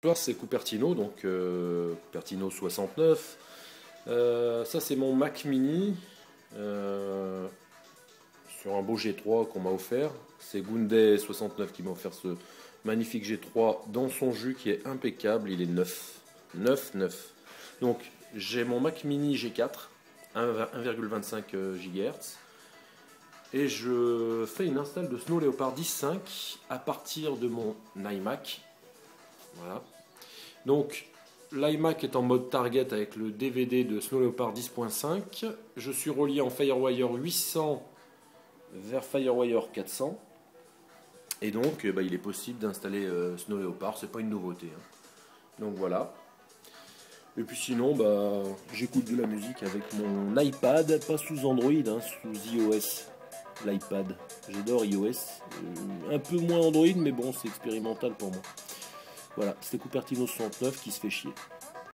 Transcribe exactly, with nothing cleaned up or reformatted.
Bonsoir, c'est Cupertino, donc euh, Cupertino soixante-neuf. Euh, ça, c'est mon Mac Mini euh, sur un beau G trois qu'on m'a offert. C'est Gounday soixante-neuf qui m'a offert ce magnifique G trois dans son jus qui est impeccable. Il est neuf. neuf, neuf. Donc, j'ai mon Mac Mini G quatre, un virgule vingt-cinq gigahertz. Et je fais une install de Snow Leopard dix point cinq à partir de mon iMac. Voilà. Donc, l'iMac est en mode target avec le D V D de Snow Leopard dix point cinq. Je suis relié en FireWire huit cents vers FireWire quatre cents. Et donc, bah, il est possible d'installer euh, Snow Leopard, c'est pas une nouveauté. Hein. Donc voilà. Et puis sinon, bah, j'écoute de la musique avec mon iPad, pas sous Android, hein, sous iOS. L'iPad. J'adore iOS. Euh, un peu moins Android, mais bon, c'est expérimental pour moi. Voilà, c'était Cupertino soixante-neuf qui se fait chier.